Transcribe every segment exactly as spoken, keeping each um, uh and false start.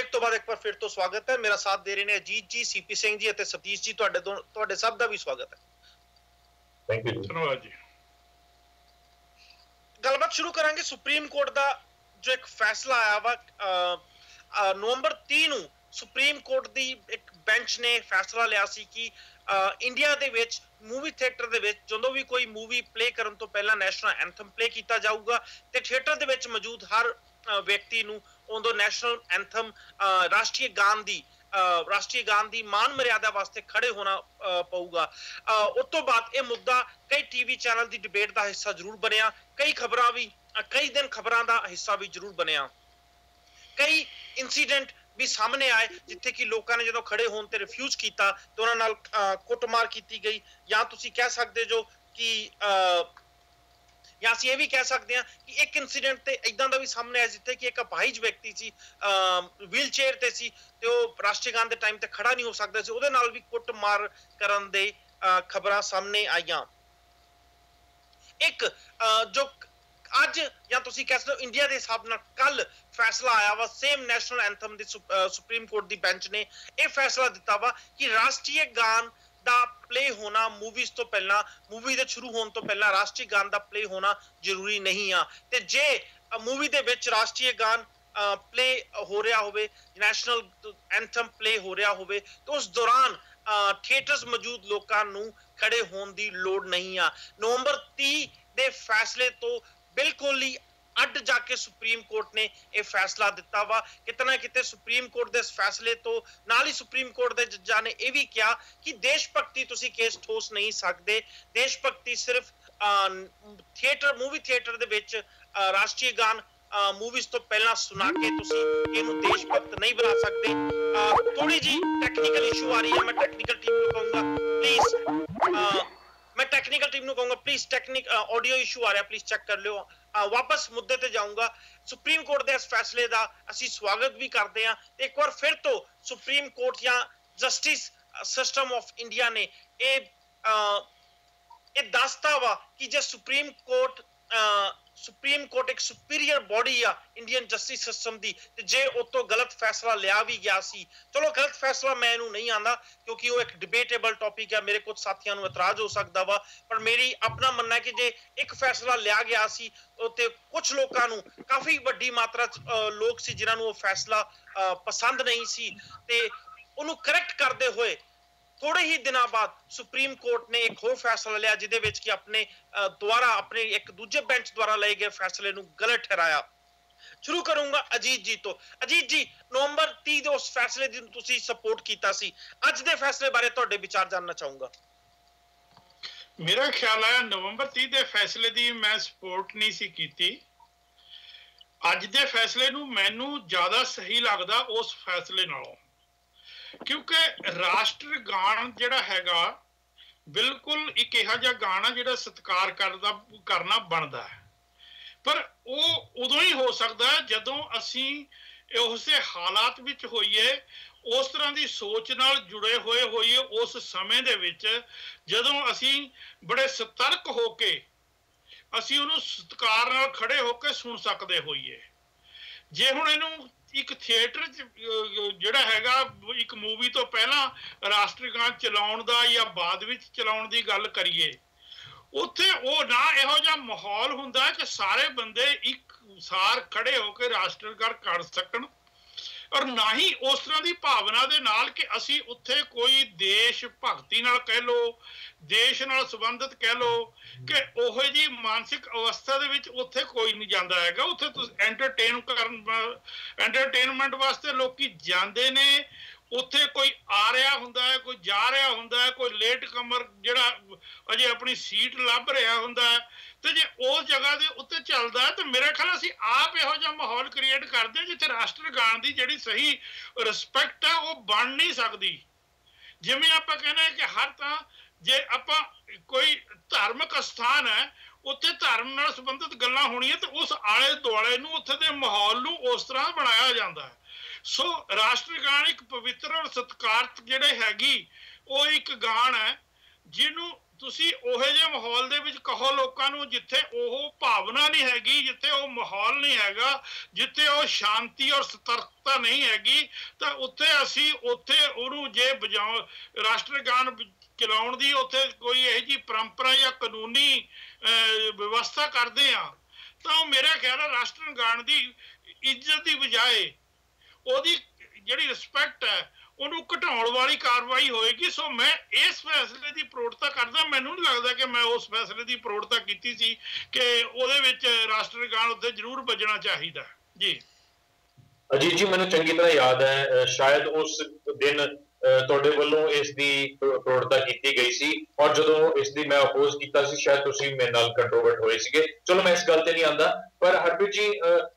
Break तो बाद एक बार फिर तो स्वागत है। मेरा साथ दे रहे हैं अजीत जी, सीपी सिंह जी और सतीश जी। ਤੁਹਾਡੇ ਦੋ ਤੁਹਾਡੇ ਸਭ ਦਾ ਵੀ ਸਵਾਗਤ ਹੈ। ਥੈਂਕ ਯੂ ਧੰਨਵਾਦ ਜੀ। ਗੱਲਬਾਤ ਸ਼ੁਰੂ ਕਰਾਂਗੇ ਸੁਪਰੀਮ ਕੋਰਟ ਦਾ ਜੋ ਇੱਕ ਫੈਸਲਾ ਆਇਆ ਵਾ ਨਵੰਬਰ ਤੀਹ ਨੂੰ ਸੁਪਰੀਮ ਕੋਰਟ ਦੀ ਇੱਕ ਬੈਂਚ ਨੇ ਫੈਸਲਾ ਲਿਆ ਸੀ ਕਿ ਇੰਡੀਆ ਦੇ ਵਿੱਚ ਮੂਵੀ ਥੀਏਟਰ ਦੇ ਵਿੱਚ ਜਦੋਂ ਵੀ ਕੋਈ ਮੂਵੀ ਪਲੇ ਕਰਨ ਤੋਂ ਪਹਿਲਾਂ ਨੈਸ਼ਨਲ ਐਂਥਮ ਪਲੇ ਕੀਤਾ ਜਾਊਗਾ ਤੇ ਥੀਏਟਰ ਦੇ ਵਿੱਚ ਮੌਜੂਦ ਹਰ ਵਿਅਕਤੀ ਨੂੰ ਉਦੋਂ ਨੈਸ਼ਨਲ ਐਂਥਮ ਰਾਸ਼ਟਰੀ ਗਾਨ ਦੀ ਰਾਸ਼ਟਰੀ ਗਾਨ ਦੀ ਮਾਨ ਮਰਿਆਦਾ ਵਾਸਤੇ ਖੜੇ ਹੋਣਾ ਪਊਗਾ। ਉਸ ਤੋਂ ਬਾਅਦ ਇਹ ਮੁੱਦਾ ਕਈ ਟੀਵੀ ਚੈਨਲ ਦੀ ਡਿਬੇਟ ਦਾ ਹਿੱਸਾ ਜ਼ਰੂਰ ਬਣਿਆ, ਕਈ ਖਬਰਾਂ ਵੀ ਕਈ ਦਿਨ ਖਬਰਾਂ ਦਾ ਹਿੱਸਾ ਵੀ ਜ਼ਰੂਰ ਬਣਿਆ। ਕਈ ਇਨਸੀਡੈਂਟ ਵੀ ਸਾਹਮਣੇ ਆਏ ਜਿੱਥੇ ਕਿ ਲੋਕਾਂ ਨੇ ਜਦੋਂ ਖੜੇ ਹੋਣ ਤੇ ਰਿਫਿਊਜ਼ ਕੀਤਾ ਤੇ ਉਹਨਾਂ ਨਾਲ ਕੁੱਟਮਾਰ ਕੀਤੀ ਗਈ, ਜਾਂ ਤੁਸੀਂ ਕਹਿ ਸਕਦੇ ਜੋ ਕਿ ਜਾਂ ਅਸੀਂ ਇਹ ਵੀ ਕਹਿ ਸਕਦੇ ਹਾਂ ਕਿ ਇੱਕ ਇਨਸੀਡੈਂਟ ਤੇ ਇਦਾਂ ਦਾ ਵੀ ਸਾਹਮਣੇ ਆਇਆ ਜਿੱਥੇ ਕਿ ਇੱਕ ਅਪਾਹਿਜ ਵਿਅਕਤੀ ਸੀ, ਵੀਲ ਚੇਅਰ ਤੇ ਸੀ ਤੇ ਉਹ ਰਾਸ਼ਟਰੀ ਗਾਨ ਦੇ ਟਾਈਮ ਤੇ ਖੜਾ ਨਹੀਂ ਹੋ ਸਕਦਾ ਸੀ, ਉਹਦੇ ਨਾਲ ਵੀ ਕੁੱਟਮਾਰ ਕਰਨ ਦੇ ਖਬਰਾਂ ਸਾਹਮਣੇ ਆਈਆਂ। ਇੱਕ ਜੋ ਅੱਜ ਜਾਂ ਤੁਸੀਂ ਕਹਿ ਸਕਦੇ ਹੋ ਇੰਡੀਆ ਦੇ ਹਿਸਾਬ ਨਾਲ ਕੱਲ ਫੈਸਲਾ ਆਇਆ ਵਾ ਸੇਮ ਨੈਸ਼ਨਲ ਐਂਥਮ ਦੇ ਸੁਪਰੀਮ ਕੋਰਟ ਦੀ ਬੈਂਚ ਨੇ ਇਹ ਫੈਸਲਾ ਦਿੱਤਾ ਵਾ ਕਿ ਰਾਸ਼ਟਰੀ ਗਾਨ ਦਾ ਪਲੇ ਹੋਣਾ ਮੂਵੀਜ਼ ਤੋਂ ਪਹਿਲਾਂ, ਮੂਵੀ ਦੇ ਸ਼ੁਰੂ ਹੋਣ ਤੋਂ ਪਹਿਲਾਂ ਰਾਸ਼ਟਰੀ ਗਾਨ ਦਾ ਪਲੇ ਹੋਣਾ ਜ਼ਰੂਰੀ ਨਹੀਂ ਆ। ਤੇ ਜੇ ਮੂਵੀ ਦੇ ਵਿੱਚ ਰਾਸ਼ਟਰੀ ਗਾਨ ਪਲੇ ਹੋ ਰਿਹਾ ਹੋਵੇ, ਨੈਸ਼ਨਲ ਐਂਥਮ ਪਲੇ ਹੋ ਰਿਹਾ ਹੋਵੇ ਤਾਂ ਉਸ ਦੌਰਾਨ ਥੀਏਟਰਸ ਮੌਜੂਦ ਲੋਕਾਂ ਨੂੰ ਖੜੇ ਹੋਣ ਦੀ ਲੋੜ ਨਹੀਂ ਆ। ਨਵੰਬਰ ਤੀਹ ਦੇ ਫੈਸਲੇ ਤੋਂ ਬਿਲਕੁਲ ਹੀ ਅੱਡ ਜਾ ਕੇ ਸੁਪਰੀਮ ਕੋਰਟ ਨੇ ਇਹ ਫੈਸਲਾ ਦਿੱਤਾ ਵਾ। ਕਿਤੇ ਨਾ ਕਿਤੇ ਸੁਪਰੀਮ ਕੋਰਟ ਦੇ ਇਸ ਫੈਸਲੇ ਤੋਂ ਨਾਲ ਹੀ ਸੁਪਰੀਮ ਕੋਰਟ ਦੇ ਜੱਜਾਂ ਨੇ ਇਹ ਵੀ ਕਿਹਾ ਕਿ ਦੇਸ਼ ਭਗਤੀ ਤੁਸੀਂ ਕੇਸ ਠੋਸ ਨਹੀਂ ਸਕਦੇ। ਦੇਸ਼ ਭਗਤੀ ਸਿਰਫ ਥੀਏਟਰ ਮੂਵੀ ਥੀਏਟਰ ਦੇ ਵਿੱਚ ਰਾਸ਼ਟਰੀ ਗਾਨ ਮੂਵੀਜ਼ ਤੋਂ ਪਹਿਲਾਂ ਸੁਣਾ ਕੇ ਤੁਸੀਂ ਇਹਨੂੰ ਦੇਸ਼ ਭਗਤ ਨਹੀਂ ਬਣਾ ਸਕਦੇ। ਥੋੜੀ ਜੀ ਟੈਕਨੀਕਲ ਇਸ਼ੂ ਆ ਰਹੀ ਹੈ, ਮੈਂ ਟੈਕਨੀਕਲ ਟੀਮ ਨੂੰ ਕਹੂੰਗਾ ਪਲੀਜ਼ मैं टेक्निकल टीम ਨੂੰ ਕਹੂੰਗਾ ਪਲੀਜ਼ ਟੈਕਨਿਕ ਆਡੀਓ ਇਸ਼ੂ ਆ ਰਿਹਾ, ਪਲੀਜ਼ ਚੈੱਕ ਕਰ ਲਿਓ। ਵਾਪਸ ਮੁੱਦੇ ਤੇ ਜਾਊਂਗਾ। ਸੁਪਰੀਮ ਕੋਰਟ ਦੇ ਇਸ ਫੈਸਲੇ ਦਾ ਅਸੀਂ ਸਵਾਗਤ ਵੀ ਕਰਦੇ ਹਾਂ ਤੇ ਇੱਕ ਵਾਰ ਫਿਰ ਤੋਂ ਸੁਪਰੀਮ ਕੋਰਟ ਜਾਂ ਜਸਟਿਸ ਸਿਸਟਮ ਆਫ ਇੰਡੀਆ ਨੇ ਇਹ ਇਹ ਦੱਸਤਾ ਵਾ ਕਿ ਜੇ ਸੁਪਰੀਮ ਕੋਰਟ ਸੁਪਰੀਮ ਕੋਰਟ ਇੱਕ ਸੁਪੀਰੀਅਰ ਬੋਡੀ ਆ ਇੰਡੀਅਨ ਜਸਟਿਸ ਸਿਸਟਮ ਦੀ, ਤੇ ਜੇ ਉਹ ਤੋਂ ਗਲਤ ਫੈਸਲਾ ਲਿਆ ਵੀ ਗਿਆ ਸੀ, ਚਲੋ ਗਲਤ ਫੈਸਲਾ ਮੈਂ ਇਹਨੂੰ ਨਹੀਂ ਆਂਦਾ ਕਿਉਂਕਿ ਉਹ ਇੱਕ ਡਿਬੇਟੇਬਲ ਟੌਪਿਕ ਹੈ, ਮੇਰੇ ਕੁਝ ਸਾਥੀਆਂ ਨੂੰ ਇਤਰਾਜ਼ ਹੋ ਸਕਦਾ ਵਾ, ਪਰ ਮੇਰੀ ਆਪਣਾ ਮੰਨਣਾ ਹੈ ਕਿ ਜੇ ਇੱਕ ਫੈਸਲਾ ਲਿਆ ਗਿਆ ਸੀ ਤੇ ਕੁਝ ਲੋਕਾਂ ਨੂੰ ਕਾਫੀ ਵੱਡੀ ਮਾਤਰਾ ਚ ਲੋਕ ਸੀ ਜਿਨ੍ਹਾਂ ਨੂੰ ਉਹ ਫੈਸਲਾ ਪਸੰਦ ਨਹੀਂ ਸੀ ਤੇ ਉਹਨੂੰ ਕਰੈਕਟ ਕਰਦੇ ਹੋਏ ਥੋੜੇ ਹੀ ਦਿਨਾਂ ਬਾਅਦ ਸੁਪਰੀਮ ਕੋਰਟ ਨੇ ਇੱਕ ਹੋਰ ਫੈਸਲਾ ਲਿਆ ਜਿਹਦੇ ਵਿੱਚ ਕਿ ਆਪਣੇ ਦੁਆਰਾ ਆਪਣੇ ਇੱਕ ਦੂਜੇ ਬੈਂਚ ਦੁਆਰਾ ਲਏ ਗਏ ਫੈਸਲੇ ਨੂੰ ਗਲਤ ਠਹਿਰਾਇਆ। ਸ਼ੁਰੂ ਕਰੂੰਗਾ ਅਜੀਤ ਜੀ ਤੋਂ। ਅਜੀਤ ਜੀ, ਨਵੰਬਰ ਤੀਹ ਦੇ ਉਸ ਫੈਸਲੇ ਦੀ ਤੁਸੀਂ ਸਪੋਰਟ ਕੀਤਾ ਸੀ, ਅੱਜ ਦੇ ਫੈਸਲੇ ਬਾਰੇ ਤੁਹਾਡੇ ਵਿਚਾਰ ਜਾਣਨਾ ਚਾਹੂੰਗਾ। ਮੇਰਾ ਖਿਆਲ ਹੈ ਨਵੰਬਰ ਤੀਹ ਦੇ ਫੈਸਲੇ ਦੀ ਮੈਂ ਸਪੋਰਟ ਨਹੀਂ ਸੀ ਕੀਤੀ। ਅੱਜ ਦੇ ਫੈਸਲੇ ਨੂੰ ਮੈਨੂੰ ਜ਼ਿਆਦਾ ਸਹੀ ਲੱਗਦਾ ਉਸ ਫੈਸਲੇ ਨਾਲੋਂ, ਕਿਉਂਕਿ ਰਾਸ਼ਟਰ ਗਾਨ ਜਿਹੜਾ ਹੈਗਾ ਬਿਲਕੁਲ ਇੱਕ ਇਹੋ ਜਿਹਾ ਗਾਣ ਆ ਜਿਹੜਾ ਸਤਿਕਾਰ ਕਰਦਾ ਕਰਨਾ ਬਣਦਾ ਹੈ, ਪਰ ਉਹ ਉਦੋਂ ਹੀ ਹੋ ਸਕਦਾ ਜਦੋਂ ਅਸੀਂ ਉਸੇ ਹਾਲਾਤ ਵਿੱਚ ਹੋਈਏ, ਉਸ ਤਰ੍ਹਾਂ ਦੀ ਸੋਚ ਨਾਲ ਜੁੜੇ ਹੋਏ ਹੋਈਏ ਉਸ ਸਮੇਂ ਦੇ ਵਿੱਚ ਜਦੋਂ ਅਸੀਂ ਬੜੇ ਸਤਰਕ ਹੋ ਕੇ ਅਸੀਂ ਉਹਨੂੰ ਸਤਿਕਾਰ ਨਾਲ ਖੜੇ ਹੋ ਕੇ ਸੁਣ ਸਕਦੇ ਹੋਈਏ। ਜੇ ਹੁਣ ਇਹਨੂੰ ਇੱਕ ਥੀਏਟਰ ਚ ਜਿਹੜਾ ਹੈਗਾ ਇੱਕ ਮੂਵੀ ਤੋਂ ਪਹਿਲਾਂ ਰਾਸ਼ਟਰੀ ਗਾਨ ਚਲਾਉਣ ਦਾ ਜਾਂ ਬਾਅਦ ਵਿੱਚ ਚਲਾਉਣ ਦੀ ਗੱਲ ਕਰੀਏ, ਉੱਥੇ ਉਹ ਨਾ ਇਹੋ ਜਿਹਾ ਮਾਹੌਲ ਹੁੰਦਾ ਕਿ ਸਾਰੇ ਬੰਦੇ ਇੱਕ ਸਾਰ ਖੜੇ ਹੋ ਕੇ ਰਾਸ਼ਟਰੀ ਗਾਨ ਕਰ ਸਕਣ, ਔਰ ਨਾ ਹੀ ਉਸ ਤਰ੍ਹਾਂ ਦੀ ਭਾਵਨਾ ਦੇ ਨਾਲ ਕਿ ਅਸੀਂ ਉੱਥੇ ਕੋਈ ਦੇਸ਼ ਭਗਤੀ ਨਾਲ ਕਹਿ ਲਓ, ਦੇਸ਼ ਨਾਲ ਸੰਬੰਧਿਤ ਕਹਿ ਲਓ ਕਿ ਉਹੋ ਜਿਹੀ ਮਾਨਸਿਕ ਅਵਸਥਾ ਦੇ ਵਿੱਚ ਉੱਥੇ ਕੋਈ ਨਹੀਂ ਜਾਂਦਾ ਹੈਗਾ। ਉੱਥੇ ਤੁਸੀਂ ਐਂਟਰਟੇਨ ਕਰਨ ਐਂਟਰਟੇਨਮੈਂਟ ਵਾਸਤੇ ਲੋਕੀ ਜਾਂਦੇ ਨੇ, ਉੱਥੇ ਕੋਈ ਆ ਰਿਹਾ ਹੁੰਦਾ ਹੈ, ਕੋਈ ਜਾ ਰਿਹਾ ਹੁੰਦਾ ਹੈ, ਕੋਈ ਲੇਟ ਕਮਰ ਜਿਹੜਾ ਅਜੇ ਆਪਣੀ ਸੀਟ ਲੱਭ ਰਿਹਾ ਹੁੰਦਾ ਹੈ, ਤੇ ਜੇ ਉਸ ਜਗ੍ਹਾ ਦੇ ਉੱਤੇ ਚੱਲਦਾ ਹੈ ਤਾਂ ਮੇਰੇ ਖਿਆਲ ਅਸੀਂ ਆਪ ਇਹੋ ਜਿਹਾ ਮਾਹੌਲ ਕ੍ਰੀਏਟ ਕਰਦੇ ਜਿੱਥੇ ਰਾਸ਼ਟਰ ਗਾਨ ਦੀ ਜਿਹੜੀ ਸਹੀ ਰਿਸਪੈਕਟ ਹੈ ਉਹ ਬਣ ਨਹੀਂ ਸਕਦੀ। ਜਿਵੇਂ ਆਪਾਂ ਕਹਿੰਦੇ ਹਾਂ ਕਿ ਹਰ ਤਾਂ ਜੇ ਆਪਾਂ ਕੋਈ ਧਾਰਮਿਕ ਸਥਾਨ ਹੈ ਉੱਥੇ ਧਰਮ ਨਾਲ ਸੰਬੰਧਿਤ ਗੱਲਾਂ ਹੋਣੀਆਂ ਤੇ ਉਸ ਆਲੇ ਦੁਆਲੇ ਨੂੰ ਉੱਥੇ ਦੇ ਮਾਹੌਲ ਨੂੰ ਉਸ ਤਰ੍ਹਾਂ ਬਣਾਇਆ ਜਾਂਦਾ ਹੈ। ਸੋ ਰਾਸ਼ਟਰੀ ਗਾਨ ਇੱਕ ਪਵਿੱਤਰ ਔਰ ਸਤਿਕਾਰਤ ਜਿਹੜੇ ਹੈਗੀ ਉਹ ਇੱਕ ਗਾਨ ਹੈ ਜਿਹਨੂੰ ਤੁਸੀਂ ਉਹੋ ਜਿਹੇ ਮਾਹੌਲ ਦੇ ਵਿੱਚ ਕਹੋ ਲੋਕਾਂ ਨੂੰ ਜਿੱਥੇ ਉਹ ਭਾਵਨਾ ਨਹੀਂ ਹੈਗੀ, ਜਿੱਥੇ ਉਹ ਮਾਹੌਲ ਨਹੀਂ ਹੈਗਾ, ਜਿੱਥੇ ਉਹ ਸ਼ਾਂਤੀ ਔਰ ਸਤਰਕਤਾ ਨਹੀਂ ਹੈਗੀ, ਤਾਂ ਉੱਥੇ ਅਸੀਂ ਉੱਥੇ ਉਹਨੂੰ ਜੇ ਬਜਾਉ ਰਾਸ਼ਟਰਗਾਨ ਚਲਾਉਣ ਦੀ ਉੱਥੇ ਕੋਈ ਇਹੋ ਜਿਹੀ ਪਰੰਪਰਾ ਜਾਂ ਕਾਨੂੰਨੀ ਵਿਵਸਥਾ ਕਰਦੇ ਆ, ਤਾਂ ਮੇਰਾ ਖਿਆਲ ਹੈ ਰਾਸ਼ਟਰਗਾਨ ਦੀ ਇੱਜ਼ਤ ਦੀ ਬਜਾਏ ਉਹਦੀ ਜਿਹੜੀ ਰਿਸਪੈਕਟ ਹੈ ਉਹਨੂੰ ਘਟਾਉਣ ਵਾਲੀ ਕਾਰਵਾਈ ਹੋਏਗੀ। ਸੋ ਮੈਂ ਇਸ ਫੈਸਲੇ ਦੀ ਪ੍ਰੋੜਤਾ ਕਰਦਾ। ਮੈਨੂੰ ਨਹੀਂ ਲੱਗਦਾ ਕਿ ਮੈਂ ਉਸ ਫੈਸਲੇ ਦੀ ਪ੍ਰੋੜਤਾ ਕੀਤੀ ਸੀ ਕਿ ਉਹਦੇ ਵਿੱਚ ਰਾਸ਼ਟਰਗਾਨ ਉੱਤੇ ਜ਼ਰੂਰ ਵੱਜਣਾ ਚਾਹੀਦਾ। ਜੀ ਅਜੀਤ ਜੀ, ਮੈਨੂੰ ਚੰਗੀ ਤਰ੍ਹਾਂ ਯਾਦ ਹੈ ਸ਼ਾਇਦ ਉਸ ਦਿਨ ਤੁਹਾਡੇ ਵੱਲੋਂ ਇਸ ਦੀ ਪ੍ਰੋੜਤਾ ਕੀਤੀ ਗਈ ਸੀ ਔਰ ਜਦੋਂ ਇਸ ਦੀ ਮੈਂ ਅਪੋਜ਼ ਕੀਤਾ ਸੀ ਸ਼ਾਇਦ ਤੁਸੀਂ ਮੇਰੇ ਨਾਲ ਕੰਟਰੋਵਰਟ ਹੋਏ ਸੀਗੇ। ਚਲੋ ਮੈਂ ਇਸ ਗੱਲ ਤੇ ਨਹੀਂ ਆਂਦਾ, ਪਰ ਹਰਪ੍ਰੀਤ ਜੀ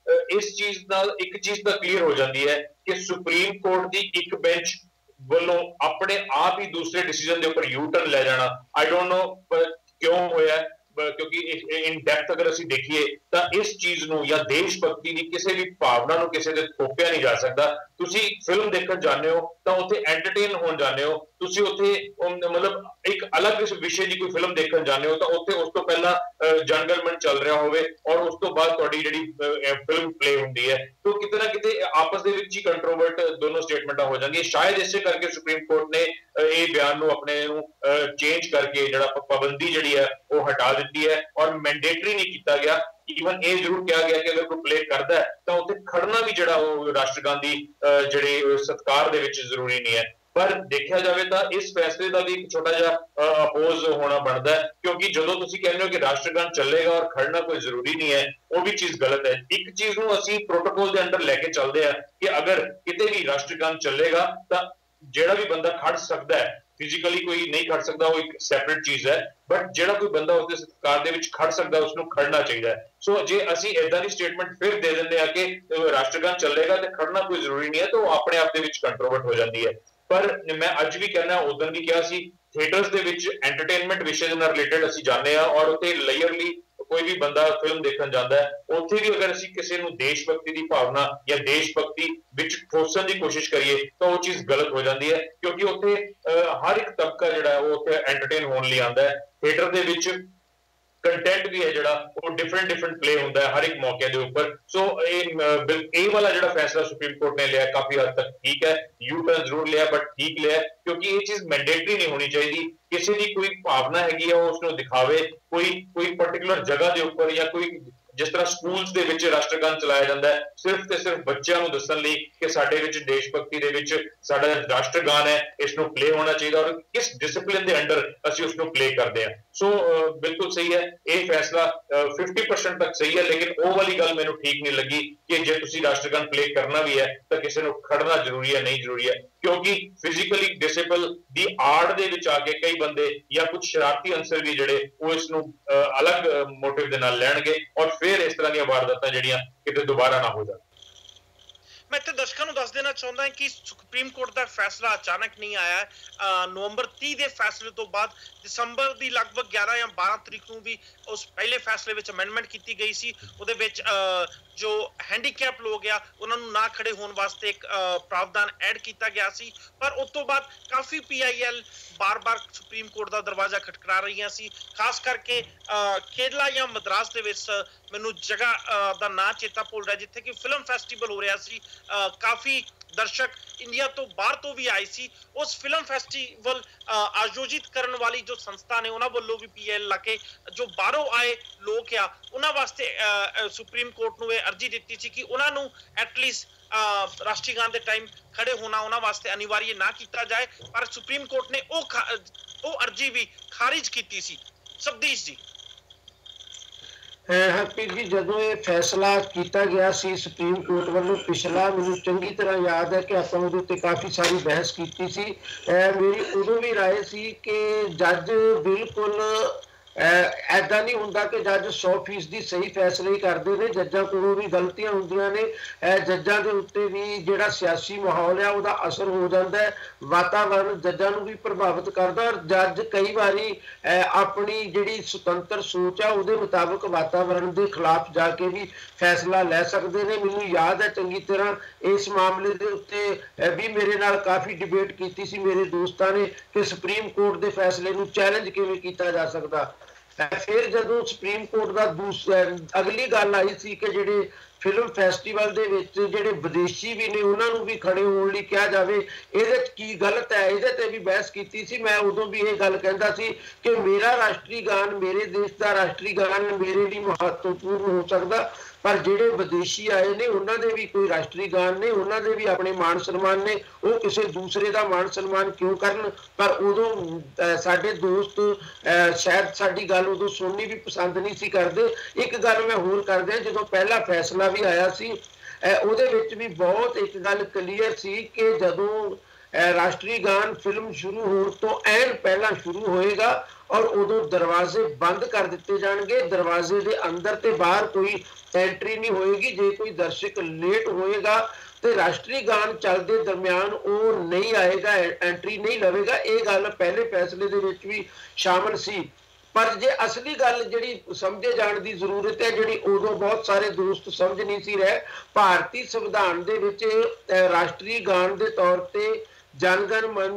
ਇਸ ਚੀਜ਼ ਨਾਲ ਇੱਕ ਚੀਜ਼ ਤਾਂ ਕਲੀਅਰ ਹੋ ਜਾਂਦੀ ਹੈ ਕਿ ਸੁਪਰੀਮ ਕੋਰਟ ਦੀ ਇੱਕ ਬੈਂਚ ਵੱਲੋਂ ਆਪਣੇ ਆਪ ਹੀ ਦੂਸਰੇ ਡਿਸੀਜਨ ਦੇ ਉੱਪਰ ਯੂ ਟਰਨ ਲੈ ਜਾਣਾ, ਆਈ ਡੋਂਟ ਨੋ ਕਿਉਂ ਹੋਇਆ, ਕਿਉਂਕਿ ਇਨ ਡੈਪਥ ਅਗਰ ਅਸੀਂ ਦੇਖੀਏ ਤਾਂ ਇਸ ਚੀਜ਼ ਨੂੰ ਜਾਂ ਦੇਸ਼ ਭਗਤੀ ਦੀ ਕਿਸੇ ਵੀ ਭਾਵਨਾ ਨੂੰ ਕਿਸੇ ਦੇ ਥੋਪਿਆ ਨਹੀਂ ਜਾ ਸਕਦਾ। ਤੁਸੀਂ ਫਿਲਮ ਦੇਖਣ ਜਾਂਦੇ ਹੋ ਤਾਂ ਉੱਥੇ ਐਂਟਰਟੇਨ ਹੋਣ ਜਾਂਦੇ ਹੋ, ਤੁਸੀਂ ਉੱਥੇ ਮਤਲਬ ਇੱਕ ਅਲੱਗ ਵਿਸ਼ੇ ਦੀ ਕੋਈ ਫਿਲਮ ਦੇਖਣ ਜਾਂਦੇ ਹੋ ਤਾਂ ਉੱਥੇ ਉਸ ਤੋਂ ਪਹਿਲਾਂ ਜੰਗਲਮੈਨ ਚੱਲ ਰਿਹਾ ਹੋਵੇ ਔਰ ਉਸ ਤੋਂ ਬਾਅਦ ਤੁਹਾਡੀ ਜਿਹੜੀ ਫਿਲਮ ਪਲੇ ਹੁੰਦੀ ਹੈ, ਤਾਂ ਕਿਤੇ ਨਾ ਕਿਤੇ ਆਪਸ ਦੇ ਵਿੱਚ ਹੀ ਕੰਟਰੋਵਰਟ ਦੋਨੋਂ ਸਟੇਟਮੈਂਟਾਂ ਹੋ ਜਾਂਦੀਆਂ। ਸ਼ਾਇਦ ਇਸੇ ਕਰਕੇ ਸੁਪਰੀਮ ਕੋਰਟ ਨੇ ਇਹ ਬਿਆਨ ਨੂੰ ਆਪਣੇ ਨੂੰ ਚੇਂਜ ਕਰਕੇ ਜਿਹੜਾ ਪਾਬੰਦੀ ਜਿਹੜੀ ਹੈ ਉਹ ਹਟਾ ਦਿੱਤੀ ਹੈ ਔਰ ਮੈਂਡੇਟਰੀ ਨਹੀਂ ਕੀਤਾ ਗਿਆ। ਈਵਨ ਇਹ ਜ਼ਰੂਰ ਕਿਹਾ ਗਿਆ ਕਿ ਅਗਰ ਕੋਈ ਪਲੇ ਕਰਦਾ ਹੈ ਤਾਂ ਉੱਥੇ ਖੜਨਾ ਵੀ ਜਿਹੜਾ ਉਹ ਰਾਸ਼ਟਰਗਾਨ ਦੀ ਜਿਹੜੇ ਸਤਿਕਾਰ ਦੇ ਵਿੱਚ ਜ਼ਰੂਰੀ ਨਹੀਂ ਹੈ। ਪਰ ਦੇਖਿਆ ਜਾਵੇ ਤਾਂ ਇਸ ਫੈਸਲੇ ਦਾ ਵੀ ਇੱਕ ਛੋਟਾ ਜਿਹਾ ਅਪੋਜ਼ ਹੋਣਾ ਬਣਦਾ ਹੈ, ਕਿਉਂਕਿ ਜਦੋਂ ਤੁਸੀਂ ਕਹਿੰਦੇ ਹੋ ਕਿ ਰਾਸ਼ਟਰਗਾਨ ਚੱਲੇਗਾ ਔਰ ਖੜਨਾ ਕੋਈ ਜ਼ਰੂਰੀ ਨਹੀਂ ਹੈ, ਉਹ ਵੀ ਚੀਜ਼ ਗਲਤ ਹੈ। ਇੱਕ ਚੀਜ਼ ਨੂੰ ਅਸੀਂ ਪ੍ਰੋਟੋਕੋਲ ਦੇ ਅੰਡਰ ਲੈ ਕੇ ਚੱਲਦੇ ਆ ਕਿ ਅਗਰ ਕਿਤੇ ਵੀ ਰਾਸ਼ਟਰਗਾਨ ਚੱਲੇਗਾ ਤਾਂ ਜਿਹੜਾ ਵੀ ਬੰਦਾ ਖੜ ਸਕਦਾ ਹੈ, ਫਿਜ਼ੀਕਲੀ ਕੋਈ ਨਹੀਂ ਖੜ ਸਕਦਾ ਉਹ ਇੱਕ ਸੈਪਰੇਟ ਚੀਜ਼ ਹੈ, ਬਟ ਜਿਹੜਾ ਕੋਈ ਬੰਦਾ ਉਸਦੇ ਸਤਿਕਾਰ ਦੇ ਵਿੱਚ ਖੜ ਸਕਦਾ ਉਸਨੂੰ ਖੜਨਾ ਚਾਹੀਦਾ ਹੈ। ਸੋ ਜੇ ਅਸੀਂ ਏਦਾਂ ਦੀ ਸਟੇਟਮੈਂਟ ਫਿਰ ਦੇ ਦਿੰਦੇ ਆ ਕਿ ਰਾਸ਼ਟਰਗਾਨ ਚੱਲੇਗਾ ਤੇ ਖੜਨਾ ਕੋਈ ਜ਼ਰੂਰੀ ਨਹੀਂ ਹੈ, ਤਾਂ ਉਹ ਆਪਣੇ ਆਪ ਦੇ ਵਿੱਚ ਕੰਟਰੋਵਰਟ ਹੋ ਜਾਂਦੀ ਹੈ। ਪਰ ਮੈਂ ਅੱਜ ਵੀ ਕਹਿਣਾ, ਉਦੋਂ ਵੀ ਕਿਹਾ ਸੀ, ਥੀਏਟਰਸ ਦੇ ਵਿੱਚ ਐਂਟਰਟੇਨਮੈਂਟ ਵਿਸ਼ੇ ਦੇ ਨਾਲ ਰਿਲੇਟਡ ਅਸੀਂ ਜਾਂਦੇ ਆ ਔਰ ਉੱਥੇ ਲੇਅਰਲੀ ਕੋਈ ਵੀ ਬੰਦਾ ਫਿਲਮ ਦੇਖਣ ਜਾਂਦਾ ਹੈ, ਉੱਥੇ ਵੀ ਅਗਰ ਅਸੀਂ ਕਿਸੇ ਨੂੰ ਦੇਸ਼ ਭਗਤੀ ਦੀ ਭਾਵਨਾ ਜਾਂ ਦੇਸ਼ ਭਗਤੀ ਵਿੱਚ ਠੋਸਣ ਦੀ ਕੋਸ਼ਿਸ਼ ਕਰੀਏ ਤਾਂ ਉਹ ਚੀਜ਼ ਗਲਤ ਹੋ ਜਾਂਦੀ ਹੈ, ਕਿਉਂਕਿ ਉੱਥੇ ਹਰ ਇੱਕ ਤਬਕਾ ਜਿਹੜਾ ਉਹ ਉੱਥੇ ਐਂਟਰਟੇਨ ਹੋਣ ਲਈ ਆਉਂਦਾ ਹੈ। ਥੀਏਟਰ ਦੇ ਵਿੱਚ ਕੰਟੈਂਟ ਵੀ ਹੈ ਜਿਹੜਾ ਉਹ ਡਿਫਰੈਂਟ ਡਿਫਰੈਂਟ ਪਲੇ ਹੁੰਦਾ ਹੈ ਹਰ ਇੱਕ ਮੌਕੇ ਦੇ ਉੱਪਰ। ਸੋ ਇਹ ਇਹ ਵਾਲਾ ਜਿਹੜਾ ਫੈਸਲਾ ਸੁਪਰੀਮ ਕੋਰਟ ਨੇ ਲਿਆ ਕਾਫੀ ਹੱਦ ਤੱਕ ਠੀਕ ਹੈ, ਯੂ ਟਰਨ ਜ਼ਰੂਰ ਲਿਆ ਬਟ ਠੀਕ ਲਿਆ, ਕਿਉਂਕਿ ਇਹ ਚੀਜ਼ ਮੈਂਡੇਟਰੀ ਨਹੀਂ ਹੋਣੀ ਚਾਹੀਦੀ। ਕਿਸੇ ਦੀ ਕੋਈ ਭਾਵਨਾ ਹੈਗੀ ਆ ਉਹ ਉਸਨੂੰ ਦਿਖਾਵੇ, ਕੋਈ ਕੋਈ ਪਰਟੀਕੂਲਰ ਜਗ੍ਹਾ ਦੇ ਉੱਪਰ ਜਾਂ ਕੋਈ ਜਿਸ ਤਰ੍ਹਾਂ ਸਕੂਲਸ ਦੇ ਵਿੱਚ ਰਾਸ਼ਟਰਗਾਨ ਚਲਾਇਆ ਜਾਂਦਾ ਹੈ ਸਿਰਫ ਤੇ ਸਿਰਫ ਬੱਚਿਆਂ ਨੂੰ ਦੱਸਣ ਲਈ ਕਿ ਸਾਡੇ ਵਿੱਚ ਦੇਸ਼ ਭਗਤੀ ਦੇ ਵਿੱਚ ਸਾਡਾ ਰਾਸ਼ਟਰਗਾਨ ਹੈ, ਇਸ ਨੂੰ ਪਲੇ ਹੋਣਾ ਚਾਹੀਦਾ ਔਰ ਕਿਸ ਡਿਸਪਲਿਨ ਦੇ ਅੰਡਰ ਅਸੀਂ ਉਸ ਨੂੰ ਪਲੇ ਕਰਦੇ ਹਾਂ। ਸੋ ਬਿਲਕੁਲ ਸਹੀ ਹੈ, ਇਹ ਫੈਸਲਾ ਫਿਫਟੀ ਪਰਸੈਂਟ ਤੱਕ ਸਹੀ ਹੈ, ਲੇਕਿਨ ਉਹ ਵਾਲੀ ਗੱਲ ਮੈਨੂੰ ਠੀਕ ਨਹੀਂ ਲੱਗੀ ਕਿ ਜੇ ਤੁਸੀਂ ਰਾਸ਼ਟਰਗਾਨ ਪਲੇ ਕਰਨਾ ਵੀ ਹੈ ਤਾਂ ਕਿਸੇ ਨੂੰ ਖੜਨਾ ਜ਼ਰੂਰੀ ਹੈ, ਨਹੀਂ ਜ਼ਰੂਰੀ ਹੈ, ਕਿਉਂਕਿ ਫਿਜ਼ੀਕਲੀ ਡਿਸੇਬਲ ਦੀ ਆੜ ਦੇ ਵਿੱਚ ਆ ਕੇ ਕਈ ਬੰਦੇ ਜਾਂ ਕੁਝ ਸ਼ਰਾਰਤੀ ਅੰਸਰ ਵੀ ਜਿਹੜੇ ਉਹ ਇਸ ਨੂੰ ਅਲੱਗ ਮੋਟਿਵ ਦੇ ਨਾਲ ਲੈਣਗੇ ਔਰ ਫਿਰ ਇਸ ਤਰ੍ਹਾਂ ਦੀਆਂ ਵਾਰਦਾਤਾਂ ਜਿਹੜੀਆਂ ਕਿਤੇ ਦੁਬਾਰਾ ਨਾ ਹੋ ਜਾਣ। ਮੈਂ ਇੱਥੇ ਦਰਸ਼ਕਾਂ ਨੂੰ ਦੱਸ ਦੇਣਾ ਚਾਹੁੰਦਾ ਹਾਂ ਕਿ ਸੁਪਰੀਮ ਕੋਰਟ ਦਾ ਫੈਸਲਾ ਅਚਾਨਕ ਨਹੀਂ ਆਇਆ। ਨਵੰਬਰ ਤੀਹ ਦੇ ਫੈਸਲੇ ਤੋਂ ਬਾਅਦ ਦਸੰਬਰ ਦੀ ਲਗਭਗ ਗਿਆਰਾਂ ਜਾਂ ਬਾਰਾਂ ਤਰੀਕ ਨੂੰ ਵੀ ਉਸ ਪਹਿਲੇ ਫੈਸਲੇ ਵਿੱਚ ਅਮੈਂਡਮੈਂਟ ਕੀਤੀ ਗਈ ਸੀ। ਉਹਦੇ ਵਿੱਚ ਜੋ ਹੈਂਡੀਕੈਪ ਲੋਕ ਆ ਉਹਨਾਂ ਨੂੰ ਨਾ ਖੜੇ ਹੋਣ ਵਾਸਤੇ ਇੱਕ ਪ੍ਰਾਵਧਾਨ ਐਡ ਕੀਤਾ ਗਿਆ ਸੀ, ਪਰ ਉਸ ਤੋਂ ਬਾਅਦ ਕਾਫੀ ਪੀ ਆਈ ਐਲ ਬਾਰ-ਬਾਰ ਸੁਪਰੀਮ ਕੋਰਟ ਦਾ ਦਰਵਾਜ਼ਾ ਖਟਖੜਾ ਰਹੀਆਂ ਸੀ। ਖਾਸ ਕਰਕੇ ਕੇਰਲਾ ਜਾਂ ਮਦਰਾਸ ਦੇ ਵਿੱਚ ਮੈਨੂੰ ਜਗ੍ਹਾ ਦਾ ਨਾਂ ਚੇਤਾ ਭੁੱਲ ਰਿਹਾ ਜਿੱਥੇ ਕਿ ਫਿਲਮ ਫੈਸਟੀਵਲ ਹੋ ਰਿਹਾ ਸੀ, ਕਾਫੀ ਦਰਸ਼ਕ ਇੰਡੀਆ ਤੋਂ ਬਾਹਰ ਤੋਂ ਵੀ ਆਏ ਸੀ। ਉਸ ਫਿਲਮ ਫੈਸਟੀਵਲ ਆਯੋਜਿਤ ਕਰਨ ਵਾਲੀ ਜੋ ਸੰਸਥਾ ਨੇ ਉਹਨਾਂ ਵੱਲੋਂ ਵੀ ਪੀ ਐਲ ਲਾ ਕੇ ਜੋ ਬਾਹਰੋਂ ਆਏ ਲੋਕ ਆ ਉਹਨਾਂ ਵਾਸਤੇ ਸੁਪਰੀਮ ਕੋਰਟ ਨੂੰ ਇਹ ਅਰਜ਼ੀ ਦਿੱਤੀ ਸੀ ਕਿ ਉਹਨਾਂ ਨੂੰ ਐਟਲੀਸਟ ਰਾਸ਼ਟਰੀ ਗਾਨ ਦੇ ਟਾਈਮ ਖੜੇ ਹੋਣਾ ਉਹਨਾਂ ਵਾਸਤੇ ਅਨਿਵਾਰੀ ਨਾ ਕੀਤਾ ਜਾਏ, ਪਰ ਸੁਪਰੀਮ ਕੋਰਟ ਨੇ ਉਹ ਉਹ ਅਰਜ਼ੀ ਵੀ ਖਾਰਿਜ ਕੀਤੀ ਸੀ। ਸਬਦੀਸ਼ ਜੀ। ਹਰਪ੍ਰੀਤ ਜੀ, ਜਦੋਂ ਇਹ ਫੈਸਲਾ ਕੀਤਾ ਗਿਆ ਸੀ ਸੁਪਰੀਮ ਕੋਰਟ ਵੱਲੋਂ ਪਿਛਲਾ, ਮੈਨੂੰ ਚੰਗੀ ਤਰ੍ਹਾਂ ਯਾਦ ਹੈ ਕਿ ਆਪਾਂ ਉਹਦੇ ਉੱਤੇ ਕਾਫੀ ਸਾਰੀ ਬਹਿਸ ਕੀਤੀ ਸੀ। ਮੇਰੀ ਉਦੋਂ ਵੀ ਰਾਏ ਸੀ ਕਿ ਜੱਜ ਬਿਲਕੁਲ ऐदा नहीं हुंदा कि जज सौ फीसदी सही फैसले ही करते हैं, जज्जां कोलों भी गलतियां हुंदियां ने। जज्जां दे उत्ते भी जिहड़ा सियासी माहौल है उहदा असर हो जाता है, वातावरण जज्जां नूं भी प्रभावित करता। और जज कई बारी अपनी जिहड़ी सुतंत्र सोच है उहदे मुताबिक वातावरण के खिलाफ जाके भी फैसला लै सकते हैं। मैनूं याद है चंगी तरह इस मामले के उत्ते भी मेरे नाल काफ़ी डिबेट की सी मेरे दोस्तां ने कि सुप्रीम कोर्ट के फैसले नूं चैलेंज किवें कीता जा सकदा। फिर जदों सुप्रीम कोर्ट का दूसरा अगली गल आई सी कि जिहड़े फिल्म फैसटीवल दे विच जिहड़े विदेशी भी ने उन्हां नूं भी खड़े होण लई कहा जावे, इहदे च की गलत है, इहदे ते भी बहस कीती सी। मैं उदों भी ये गल कहंदा सी कि मेरा राष्ट्रीय गान, मेरे देश का राष्ट्रीय गान मेरे लिए महत्वपूर्ण हो सकदा, पर जिहड़े विदेशी आए ने उन्हां दे भी कोई राष्ट्रीय गान ने, उन्हां दे भी अपने मान सन्मान ने, वो किसी दूसरे का मान सन्मान क्यों करन। पर उदों साडे दोस्त शायद साडी गल उदों सुननी भी पसंद नहीं सी करदे। एक गल मैं होर कर दियां, जदों पहला फैसला भी आया सी उहदे विच भी बहुत एक गल क्लीयर सी कि जदों राष्ट्रीय गान फिल्म शुरू होने तो ऐन पहला शुरू होएगा और उदों दरवाजे बंद कर दिते जाएंगे, दरवाजे के अंदर ते बाहर कोई एंट्री नहीं होएगी। जे कोई दर्शक लेट होएगा तो राष्ट्रीय गान चलते दरम्यान वो नहीं आएगा, एंट्री नहीं लवेगा। ये गल पहले फैसले दे विच भी शामिल सी। पर जे असली गल जिहड़ी समझे जाण की जरूरत है, जिहड़ी उदों बहुत सारे दोस्त समझ नहीं सी रहे, भारतीय संविधान दे विच राष्ट्रीय गान के तौर पर जनगण मन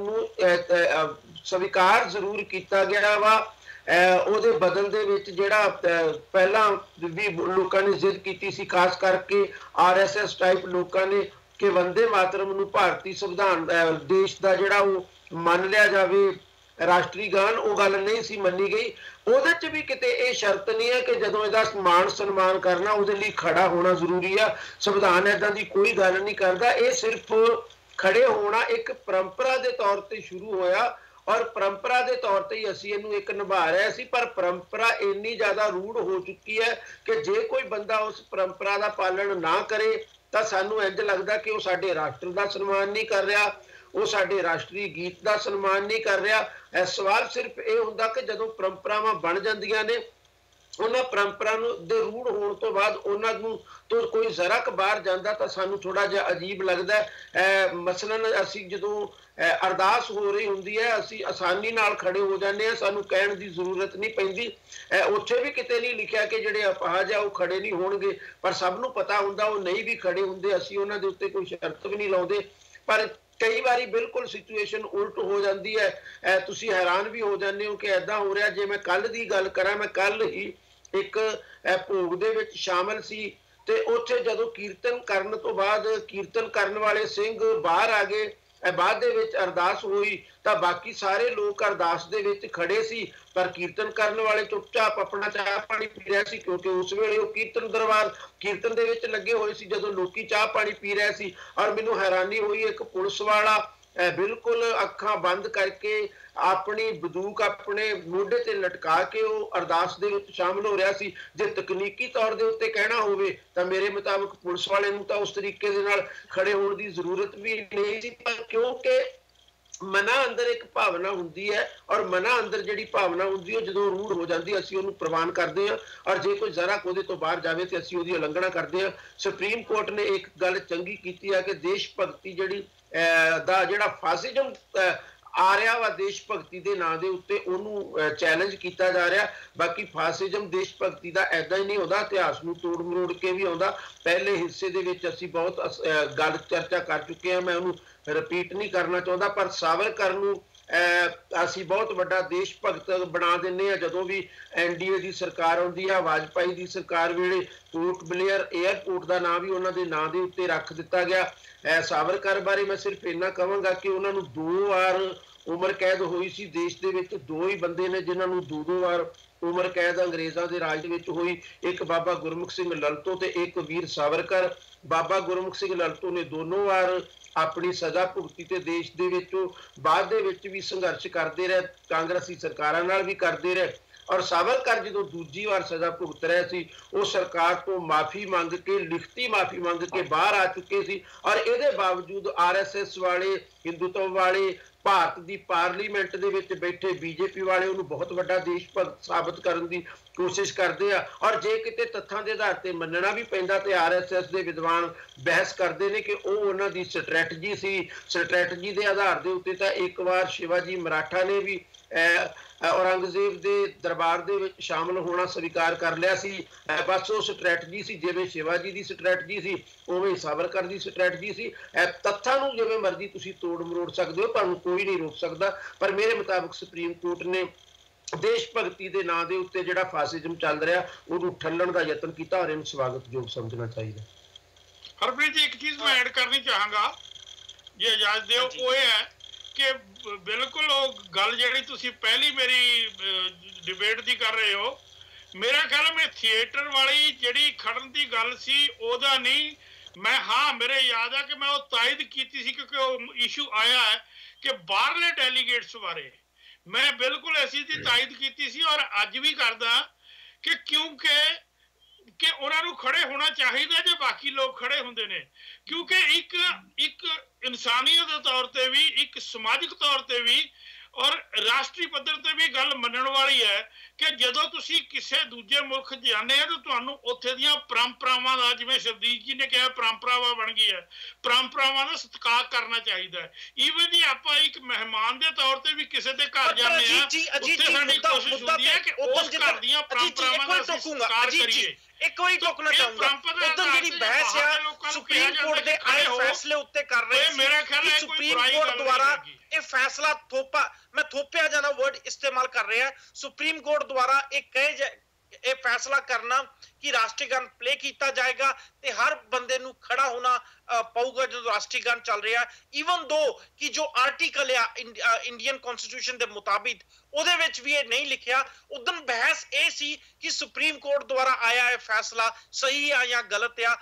नूं स्वीकार जरूर किया गया वा। ਉਹਦੇ बदल ਦੇ ਵਿੱਚ ਜਿਹੜਾ ਪਹਿਲਾਂ ਵੀ ਲੋਕਾਂ ਨੇ ਜ਼ਿੱਦ ਕੀਤੀ ਸੀ, ਖਾਸ ਕਰਕੇ ਆਰ ਐਸ ਐਸ ਟਾਈਪ ਲੋਕਾਂ ਨੇ ਕਿ ਵੰਦੇ ਮਾਤਰਮ ਨੂੰ ਭਾਰਤੀ ਸੰਵਿਧਾਨ ਦੇਸ਼ ਦਾ ਜਿਹੜਾ ਉਹ ਮੰਨ ਲਿਆ ਜਾਵੇ ਰਾਸ਼ਟਰੀ ਗਾਨ, ਉਹ ਗੱਲ ਨਹੀਂ ਸੀ ਮੰਨੀ ਗਈ। ਉਹਦੇ 'ਚ ਵੀ ਕਿਤੇ ਇਹ ਸ਼ਰਤ ਨਹੀਂ ਹੈ ਕਿ ਜਦੋਂ ਇਹਦਾ ਮਾਣ ਸਨਮਾਨ ਕਰਨਾ ਉਹਦੇ ਲਈ ਖੜਾ ਹੋਣਾ ਜ਼ਰੂਰੀ ਆ। ਸੰਵਿਧਾਨ ਇੱਦਾਂ ਦੀ ਕੋਈ ਗੱਲ ਨਹੀਂ ਕਰਦਾ। ਇਹ ਸਿਰਫ ਖੜੇ ਹੋਣਾ ਇੱਕ ਪਰੰਪਰਾ ਦੇ ਤੌਰ ਤੇ ਸ਼ੁਰੂ ਹੋਇਆ और परंपरा के तौर पर ही असी इनू एक निभा रहे सी। पर परंपरा इन्नी ज़्यादा रूढ़ हो चुकी है कि जे कोई बंदा उस परंपरा का पालन ना करे तो सानू इंज लगता कि वह साडे राष्ट्र का सन्मान नहीं कर रहा, वो साडे राष्ट्रीय गीत का सन्मान नहीं कर रहा। सवाल सिर्फ ये हुंदा कि जदों परंपरावां बन जांदियां ने, उन्हां परंपरा दे रूढ़ होने तो बाद उन्हां नूं तो कोई जरा क बाहर जांदा तो सानू थोड़ा जिहा अजीब लगदा है। मसलन असी जदों अरदास हो रही होंदी है, असी आसानी नाल खड़े हो जाते हैं, सानू कहण दी जरूरत नहीं पैंदी। उत्थे भी किते नहीं लिखिया कि जिहड़े अपाहज आ वो खड़े नहीं होणगे, पर सब नूं पता हुंदा वो नहीं भी खड़े हुंदे, असी उन्हां दे उत्ते कोई शर्त भी नहीं लाउंदे। पर कई बारी बिल्कुल सिचुएशन उल्ट हो जाती है, तुसी हैरान भी हो जाते हो कि ऐदां हो रहा। जे मैं कल दी गल करां, मैं कल ही एक भोग दे विच शामिल सी ते उत्थे जदों कीर्तन करन तो बाद कीर्तन करन वाले सिंह बाहर आ गए, बाद दे विच अरदास हुई तो बाकी सारे लोग अरदास दे विच खड़े सी, पर कीर्तन करने वाले चुपचाप अपना चाह पानी पी रहे सी, क्योंकि उस वेले वो कीर्तन दरबार कीर्तन दे विच लगे हुए सी जदों लोकी चाह पानी पी रहे सी। और मैनूं हैरानी हुई, एक पुलिस वाला बिल्कुल अखां बंद करके अपनी बंदूक अपने मोढे ते लटका के वो अरदास दे विच शामिल हो रहा सी। जे तकनीकी तौर दे उत्ते कहना होवे तां मेरे मुताबिक पुलिस वाले नूं तां उस तरीके दे नाल खड़े होण दी जरूरत भी नहीं सी, पर क्योंकि मना अंदर एक भावना हुंदी है और मना अंदर जिहड़ी भावना हुंदी है जदों रूढ़ हो जाती है असीं उहनूं प्रवान करते हैं, और जे कोई जरा कोदे तो बाहर जावे तो असीं उहदी उलंघना करते हैं। सुप्रीम कोर्ट ने एक गल चंगी कीती है कि देश भगती जिहड़ी दा जिहड़ा फासिजम आ रहा वा देश भगती के नाम के उत्ते उहनूं चैलेंज किया जा रहा। बाकी फासिजम देश भगती का ऐदा ही नहीं होता, इतिहास नूं तोड़ मरोड़ के भी आउंदा। पहले हिस्से दे विच असीं बहुत गल चर्चा कर चुके हैं, मैं उहनूं रिपीट नहीं करना चाहता। पर सावरकर नूं असी बहुत बड़ा देश भगत बना दिंदे आ। जदों भी एन डी ए की सरकार आउंदी है, वाजपेयी की सरकार वेले पोर्ट ब्लेयर एयरपोर्ट का नाम भी उन्होंने नाम के उत्ते रख दिता गया। सावरकर बारे मैं सिर्फ इन्ना कहांगा कि उन्होंने दो बार उम्र कैद हुई सी देश के विच, दो ही बंदे ने जिन्होंने दो दो बार उम्र कैद अंग्रेज़ों के राज विच हुई, एक बाबा गुरमुख सिंह ललतो ते एक वीर सावरकर। बाबा गुरमुख सिंह ललतो ने दोनों बार अपनी सज़ा भुगती ते देश दे विचों बाद दे विच भी संघर्ष करते रहे, कांग्रेसी सरकारां नाल भी करते रहे। ਔਰ ਸਾਵਰਕਰ ਜਦੋਂ ਦੂਜੀ ਵਾਰ ਸਜ਼ਾ ਭੁਗਤ ਰਹੇ ਸੀ ਉਹ ਸਰਕਾਰ ਤੋਂ ਮਾਫੀ ਮੰਗ ਕੇ ਲਿਖਤੀ ਮਾਫੀ ਮੰਗ ਕੇ ਬਾਹਰ ਆ ਚੁੱਕੇ ਸੀ ਔਰ ਇਹਦੇ ਬਾਵਜੂਦ ਆਰ ਐਸ ਐਸ ਵਾਲੇ ਹਿੰਦੂਤਵ ਵਾਲੇ ਭਾਰਤ ਦੀ ਪਾਰਲੀਮੈਂਟ ਦੇ ਵਿੱਚ ਬੈਠੇ ਬੀਜੇਪੀ ਵਾਲੇ ਉਹਨੂੰ ਬਹੁਤ ਵੱਡਾ ਦੇਸ਼ ਭਗਤ ਸਾਬਤ ਕਰਨ ਦੀ ਕੋਸ਼ਿਸ਼ ਕਰਦੇ ਆ ਔਰ ਜੇ ਕਿਤੇ ਤੱਥਾਂ ਦੇ ਆਧਾਰ ਤੇ ਮੰਨਣਾ ਵੀ ਪੈਂਦਾ ਤੇ ਆਰ ਐਸ ਐਸ ਦੇ ਵਿਦਵਾਨ ਬਹਿਸ ਕਰਦੇ ਨੇ ਕਿ ਉਹ ਉਹਨਾਂ ਦੀ ਸਟ੍ਰੈਟਜੀ ਸੀ ਸਟ੍ਰੈਟਜੀ ਦੇ ਆਧਾਰ ਦੇ ਉੱਤੇ ਤਾਂ ਇੱਕ ਵਾਰ ਸ਼ਿਵਾਜੀ ਮਰਾਠਾ ਨੇ ਵੀ ਔਰੰਗਜ਼ੇਬ ਦੇ ਦਰਬਾਰ ਦੇ ਵਿੱਚ ਸ਼ਾਮਲ ਹੋਣਾ ਸਵੀਕਾਰ ਕਰ ਲਿਆ ਸੀ ਬਸ ਉਹ ਸਟ੍ਰੈਟਜੀ ਸੀ ਜਿਵੇਂ ਸ਼ਿਵਾਜੀ ਦੀ ਸਟ੍ਰੈਟਜੀ ਸੀ ਉਵੇਂ ਸਾਵਰਕਰ ਦੀ ਸਟ੍ਰੈਟਜੀ ਸੀ ਤੱਥਾਂ ਨੂੰ ਜਿਵੇਂ ਮਰਜ਼ੀ ਤੁਸੀਂ ਤੋੜ ਮਰੋੜ ਸਕਦੇ ਹੋ ਤੁਹਾਨੂੰ ਕੋਈ ਨਹੀਂ ਰੋਕ ਸਕਦਾ ਪਰ ਮੇਰੇ ਮੁਤਾਬਕ ਸੁਪਰੀਮ ਕੋਰਟ ਨੇ ਦੇਸ਼ ਭਗਤੀ ਦੇ ਨਾਂ ਦੇ ਉੱਤੇ ਜਿਹੜਾ ਫਾਸਿਜ਼ਮ ਚੱਲ ਰਿਹਾ ਉਹਨੂੰ ਠੱਲਣ ਦਾ ਯਤਨ ਕੀਤਾ ਔਰ ਇਹਨੂੰ ਸਵਾਗਤਯੋਗ ਸਮਝਣਾ ਚਾਹੀਦਾ। ਹਰਪ੍ਰੀਤ ਜੀ ਇੱਕ ਚੀਜ਼ ਮੈਂ ਐਡ ਕਰਨੀ ਚਾਹਾਂਗਾ ਜੇ ਇਜਾਜ਼ਤ ਦਿਓ ਉਹ ਇਹ ਹੈ ਕਿ ਬਿਲਕੁਲ ਉਹ ਗੱਲ ਜਿਹੜੀ ਤੁਸੀਂ ਪਹਿਲੀ ਮੇਰੀ ਡਿਬੇਟ ਦੀ ਕਰ ਰਹੇ ਹੋ ਮੇਰਾ ਖਿਆਲ ਮੈਂ ਥੀਏਟਰ ਵਾਲੀ ਜਿਹੜੀ ਖੜਨ ਦੀ ਗੱਲ ਸੀ ਉਹਦਾ ਨਹੀਂ ਮੈਂ ਹਾਂ ਮੇਰੇ ਯਾਦ ਆ ਕਿ ਮੈਂ ਉਹ ਤਾਇਦ ਕੀਤੀ ਸੀ ਕਿਉਂਕਿ ਉਹ ਇਸ਼ੂ ਆਇਆ ਹੈ ਕਿ ਬਾਹਰਲੇ ਡੈਲੀਗੇਟਸ ਬਾਰੇ ਮੈਂ ਬਿਲਕੁਲ ਐਸੀ ਦੀ ਤਾਇਦ ਕੀਤੀ ਸੀ ਔਰ ਅੱਜ ਵੀ ਕਰਦਾ ਕਿ ਕਿਉਂਕਿ ਕਿ ਉਹਨਾਂ ਨੂੰ ਖੜੇ ਹੋਣਾ ਚਾਹੀਦਾ ਜੇ ਬਾਕੀ ਲੋਕ ਖੜੇ ਹੁੰਦੇ ਨੇ ਕਿਉਂਕਿ ਇੱਕ ਇੱਕ ਇਨਸਾਨੀਅਤ ਦੇ ਤੌਰ ਤੇ ਵੀ ਇੱਕ ਸਮਾਜਿਕ ਤੌਰ ਤੇ ਵੀ ਔਰ ਰਾਸ਼ਟਰੀ ਪੱਧਰ ਤੇ ਵੀ ਗੱਲ ਮੰਨਣ ਵਾਲੀ ਹੈ ਕਿ ਜਦੋਂ ਤੁਸੀਂ ਕਿਸੇ ਦੂਜੇ ਮੁਲਕ ਜਾਂਦੇ ਆ ਤਾਂ ਤੁਹਾਨੂੰ ਉੱਥੇ ਦੀਆਂ ਪਰੰਪਰਾਵਾਂ ਦਾ ਜਿਵੇਂ ਸ਼ਰਦੀਪ ਜੀ ਨੇ ਕਿਹਾ ਪਰੰਪਰਾਵਾਂ ਬਣ ਗਈ ਹੈ ਪਰੰਪਰਾਵਾਂ ਦਾ ਸਤਿਕਾਰ ਕਰਨਾ ਚਾਹੀਦਾ ਹੈ ਈਵਨ ਜੀ ਆਪਾਂ ਇੱਕ ਮਹਿਮਾਨ ਦੇ ਤੌਰ ਤੇ ਵੀ ਕਿਸੇ ਦੇ ਘਰ ਜਾਂਦੇ ਆ ਉੱਥੇ ਸਾਡੀ ਕੋਸ਼ਿਸ਼ ਹੁੰਦੀ ਹੈ ਕਿ ਉਸ ਘਰ ਦੀਆਂ ਪਰੰਪਰਾਵਾਂ ਦਾ ਸਤਿਕਾਰ ਕਰੀਏ ਇੱਕ ਵਾਰੀ ਟੋਕਣਾ ਚਾਹੂੰਗਾ ਉਦੋਂ ਜਿਹੜੀ ਬਹਿਸ ਆ ਸੁਪਰੀਮ ਕੋਰਟ ਦੇ ਆਏ ਫੈਸਲੇ ਉੱਤੇ ਕਰ ਰਹੇ ਸੀ ਮੇਰਾ ਖਿਆਲ ਹੈ ਸੁਪਰੀਮ ਕੋਰਟ ਦੁਆਰਾ ਇਹ ਫੈਸਲਾ ਥੋਪਾ ਮੈਂ ਥੋਪਿਆ ਜਾਣਾ ਵਰਡ ਇਸਤੇਮਾਲ ਕਰ ਰਿਹਾ ਸੁਪਰੀਮ ਕੋਰਟ ਦੁਆਰਾ ਇਹ ਕਹੇ ਇਹ ਫੈਸਲਾ ਕਰਨਾ ਕਿ ਰਾਸ਼ਟਰੀ ਗਾਨ ਪਲੇ ਕੀਤਾ ਜਾਏਗਾ ਤੇ ਹਰ ਬੰਦੇ ਨੂੰ ਖੜਾ ਹੋਣਾ ਪਊਗਾ ਜਦੋਂ ਰਾਸ਼ਟਰੀ ਗਾਨ ਚੱਲ ਰਿਹਾ ਈਵਨ ਦੋ ਕਿ ਜੋ ਆਰਟੀਕਲ ਆ ਇੰਡੀਅਨ ਕਨਸਟੀਟਿਊਸ਼ਨ ਦੇ ਮੁਤਾਬਿਕ ਉਹਦੇ ਵਿੱਚ ਵੀ ਇਹ ਨਹੀਂ ਲਿਖਿਆ ਉਦੋਂ ਬਹਿਸ ਇਹ ਸੀ ਕਿ ਸੁਪਰੀਮ ਕੋਰਟ ਦੁਆਰਾ ਆਇਆ ਇਹ ਫੈਸਲਾ ਸਹੀ ਆ ਜਾਂ ਗਲਤ ਆ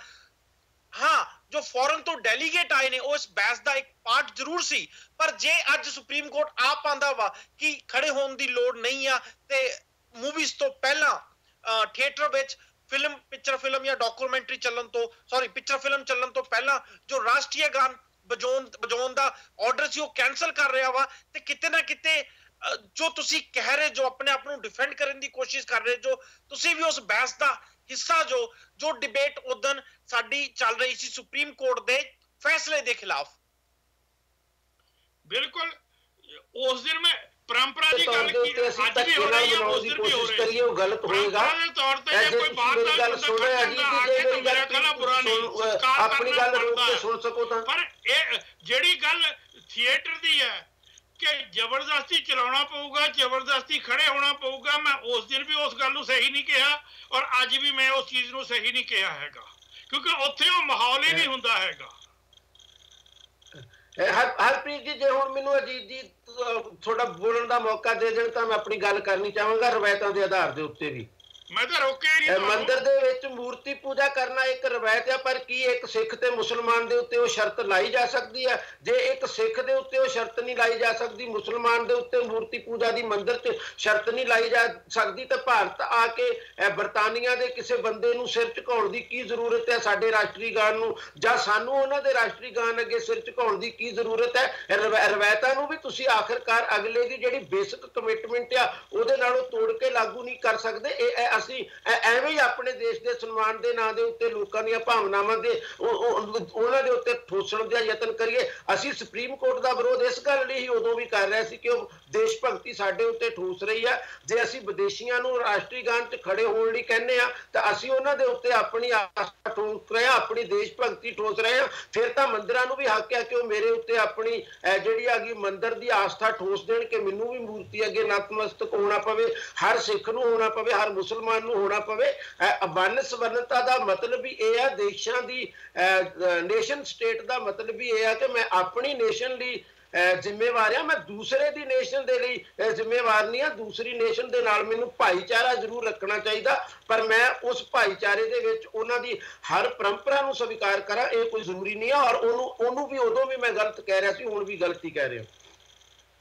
ਹਾਂ ਜੋ ਫੋਰਨ ਤੋਂ ਡੈਲੀਗੇਟ ਆਏ ਨੇ ਉਹ ਇਸ ਬਹਿਸ ਦਾ ਇੱਕ ਪਾਰਟ ਜ਼ਰੂਰ ਸੀ ਪਰ ਜੇ ਅੱਜ ਸੁਪਰੀਮ ਕੋਰਟ ਆਪ ਆਂਦਾ ਵਾ ਕਿ ਖੜੇ ਹੋਣ ਦੀ ਲੋੜ ਨਹੀਂ ਆ ਤੇ ਮੂਵੀਜ਼ ਤੋਂ ਪਹਿਲਾਂ ਥੀਏਟਰ ਵਿੱਚ ਫਿਲਮ ਪਿਕਚਰ ਫਿਲਮ ਜਾਂ ਡਾਕੂਮੈਂਟਰੀ ਚੱਲਣ ਤੋਂ ਸੌਰੀ ਪਿਕਚਰ ਫਿਲਮ ਚੱਲਣ ਤੋਂ ਪਹਿਲਾਂ ਜੋ ਰਾਸ਼ਟਰੀ ਗਾਨ ਵਜਾਉਣ ਵਜਾਉਣ ਦਾ ਆਰਡਰ ਸੀ ਉਹ ਕੈਨਸਲ ਕਰ ਰਿਹਾ ਵਾ ਤੇ ਕਿਤੇ ਨਾ ਕਿਤੇ ਜੋ ਤੁਸੀਂ ਕਹਿ ਰਹੇ ਜੋ ਆਪਣੇ ਆਪ ਨੂੰ ਡਿਫੈਂਡ ਕਰਨ ਦੀ ਕੋਸ਼ਿਸ਼ ਕਰ ਰਹੇ ਜੋ ਤੁਸੀਂ ਵੀ ਉਸ ਬਹਿਸ ਦਾ ਹਿੱਸਾ ਜੋ ਜੋ ਡਿਬੇਟ ਉਦੋਂ ਸਾਡੀ ਚੱਲ ਰਹੀ ਸੀ ਸੁਪਰੀਮ ਕੋਰਟ ਦੇ ਫੈਸਲੇ ਦੇ ਖਿਲਾਫ ਬਿਲਕੁਲ ਉਸ ਦਿਨ ਮੈਂ ਪਰੰਪਰਾ ਦੀ ਗੱਲ ਕੀ ਅੱਜ ਵੀ ਹੋ ਰਹੀ ਹੈ ਉਸ ਦਿਨ ਵੀ ਹੋ ਰਹੀ ਹੈ ਉਹ ਗਲਤ ਹੋਏਗਾ ਦੇ ਤੌਰ ਤੇ ਜੇ ਕੋਈ ਬਾਹਰ ਦਾ ਗੱਲ ਸੁਣ ਰਿਹਾ ਜੀ ਕਿ ਮੇਰਾ ਖਿਆਲ ਬੁਰਾ ਨਹੀਂ ਆਪਣੀ ਗੱਲ ਰੋਕ ਕੇ ਸੁਣ ਸਕੋ ਤਾਂ ਪਰ ਇਹ ਜਿਹੜੀ ਗੱਲ ਥੀਏਟਰ ਦੀ ਹੈ ਕਿ ਜ਼ਬਰਦਸਤੀ ਚਲਾਉਣਾ ਪਊਗਾ ਜ਼ਬਰਦਸਤੀ ਖੜੇ ਹੋਣਾ ਪਊਗਾ ਮੈਂ ਉਸ ਦਿਨ ਵੀ ਉਸ ਗੱਲ ਨੂੰ ਸਹੀ ਨਹੀਂ ਕਿਹਾ ਔਰ ਅੱਜ ਵੀ ਮੈਂ ਉਸ ਚੀਜ਼ ਨੂੰ ਸਹੀ ਨਹੀਂ ਕਿਹਾ ਹੈਗਾ ਕਿਉਂਕਿ ਉੱਥੇ ਉਹ ਮਾਹੌਲ ਹੀ ਨਹੀਂ ਹੁੰਦਾ ਹੈਗਾ ਹਰਪ੍ਰੀਤ ਜੀ ਜੇ ਹੁਣ ਮੈਨੂੰ ਅਜੀਤ ਜੀ ਥੋੜਾ ਬੋਲਣ ਦਾ ਮੌਕਾ ਦੇ ਦੇਣ ਤਾਂ ਮੈਂ ਆਪਣੀ ਗੱਲ ਕਰਨੀ ਚਾਹਾਂਗਾ ਰਵਾਇਤਾਂ ਦੇ ਆਧਾਰ ਦੇ ਉੱਤੇ ਵੀ ਮੈਂ ਤਾਂ ਰੋਕਿਆ ਹੀ ਨਹੀਂ ਮੰਦਿਰ ਦੇ ਵਿੱਚ ਮੂਰਤੀ ਪੂਜਾ ਕਰਨਾ ਇੱਕ ਰਵਾਇਤ ਹੈ ਪਰ ਕੀ ਇੱਕ ਸਿੱਖ ਤੇ ਮੁਸਲਮਾਨ ਦੇ ਉੱਤੇ ਉਹ ਸ਼ਰਤ ਲਾਈ ਜਾ ਸਕਦੀ ਹੈ ਜੇ ਇੱਕ ਸਿੱਖ ਦੇ ਉੱਤੇ ਉਹ ਸ਼ਰਤ ਨਹੀਂ ਲਾਈ ਜਾ ਸਕਦੀ ਮੁਸਲਮਾਨ ਦੇ ਉੱਤੇ ਮੂਰਤੀ ਪੂਜਾ ਦੀ ਮੰਦਿਰ 'ਚ ਸ਼ਰਤ ਨਹੀਂ ਲਾਈ ਜਾ ਸਕਦੀ ਤਾਂ ਭਾਰਤ ਆ ਕੇ ਬਰਤਾਨੀਆ ਦੇ ਕਿਸੇ ਬੰਦੇ ਨੂੰ ਸਿਰ ਝੁਕਾਉਣ ਦੀ ਕੀ ਜ਼ਰੂਰਤ ਹੈ ਸਾਡੇ ਰਾਸ਼ਟਰੀ ਗਾਨ ਨੂੰ ਜਾਂ ਸਾਨੂੰ ਉਹਨਾਂ ਦੇ ਰਾਸ਼ਟਰੀ ਗਾਨ ਅੱਗੇ ਸਿਰ ਝੁਕਾਉਣ ਦੀ ਕੀ ਜ਼ਰੂਰਤ ਹੈ ਰਵਾਇਤਾਂ ਨੂੰ ਵੀ ਤੁਸੀਂ ਆਖਿਰਕਾਰ ਅਗਲੇ ਦੀ ਜਿਹੜੀ ਬੇਸਿਕ ਕਮਿਟਮੈਂਟ ਆ ਉਹਦੇ ਨਾਲੋਂ ਤੋੜ ਕੇ ਲਾਗੂ ਨਹੀਂ ਕਰ ਸਕਦੇ ਇਹ ਅਸੀਂ ਐਵੇਂ ਹੀ ਆਪਣੇ ਦੇਸ਼ ਦੇ ਸਨਮਾਨ ਦੇ ਨਾਂ ਦੇ ਉੱਤੇ ਲੋਕਾਂ ਦੀਆਂ ਭਾਵਨਾਵਾਂ ਦੇ ਉਹਨਾਂ ਦੇ ਉੱਤੇ ਠੋਸਣ ਦਾ ਯਤਨ ਕਰੀਏ ਅਸੀਂ ਸੁਪਰੀਮ ਕੋਰਟ ਦਾ ਵਿਰੋਧ ਇਸ ਗੱਲ ਲਈ ਹੀ ਉਦੋਂ ਵੀ ਕਰ ਰਹੇ ਸੀ ਕਿ ਉਹ ਦੇਸ਼ ਭਗਤੀ ਸਾਡੇ ਉੱਤੇ ਠੋਸ ਰਹੀ ਆ ਜੇ ਅਸੀਂ ਵਿਦੇਸ਼ੀਆਂ ਨੂੰ ਰਾਸ਼ਟਰੀ ਗਾਨ 'ਚ ਖੜੇ ਹੋਣ ਲਈ ਕਹਿੰਦੇ ਆ ਤਾਂ ਅਸੀਂ ਉਹਨਾਂ ਦੇ ਉੱਤੇ ਆਪਣੀ ਆਸਥਾ ਠੋਸ ਰਹੇ ਆ ਆਪਣੀ ਦੇਸ਼ ਭਗਤੀ ਠੋਸ ਰਹੇ ਆ ਫਿਰ ਤਾਂ ਮੰਦਿਰਾਂ ਨੂੰ ਵੀ ਹੱਕ ਹੈ ਕਿ ਉਹ ਮੇਰੇ ਉੱਤੇ ਆਪਣੀ ਜਿਹੜੀ ਹੈਗੀ ਮੰਦਿਰ ਦੀ ਆਸਥਾ ਠੋਸ ਦੇਣ ਕਿ ਮੈਨੂੰ ਵੀ ਮੂਰਤੀ ਅੱਗੇ ਨਤਮਸਤਕ ਹੋਣਾ ਪਵੇ ਹਰ ਸਿੱਖ ਨੂੰ ਹੋਣਾ ਪਵੇ ਹਰ ਮੁਸਲਮਾਨ ਨੂੰ ਹੋਣਾ ਪਵੇ ਵੰਨ ਸਵਰਨਤਾ ਦਾ ਮਤਲਬ ਵੀ ਇਹ ਆ ਦੇਸ਼ਾਂ ਦੀ ਨੇਸ਼ਨ ਸਟੇਟ ਦਾ ਮਤਲਬ ਵੀ ਇਹ ਆ ਕਿ ਮੈਂ ਆਪਣੀ ਨੇਸ਼ਨ ਲਈ ਜ਼ਿੰਮੇਵਾਰ ਆ ਮੈਂ ਦੂਸਰੇ ਦੀ ਨੇਸ਼ਨ ਦੇ ਲਈ ਜ਼ਿੰਮੇਵਾਰ ਨਹੀਂ ਆ ਦੂਸਰੀ ਨੇਸ਼ਨ ਦੇ ਨਾਲ ਮੈਨੂੰ ਭਾਈਚਾਰਾ ਜ਼ਰੂਰ ਰੱਖਣਾ ਚਾਹੀਦਾ ਪਰ ਮੈਂ ਉਸ ਭਾਈਚਾਰੇ ਦੇ ਵਿੱਚ ਉਹਨਾਂ ਦੀ ਹਰ ਪਰੰਪਰਾ ਨੂੰ ਸਵੀਕਾਰ ਕਰਾਂ ਇਹ ਕੋਈ ਜ਼ਰੂਰੀ ਨਹੀਂ ਆ ਔਰ ਉਹਨੂੰ ਉਹਨੂੰ ਵੀ ਉਦੋਂ ਵੀ ਮੈਂ ਗਲਤ ਕਹਿ ਰਿਹਾ ਸੀ ਹੁਣ ਵੀ ਗਲਤੀ ਕਹਿ ਰਿਹਾ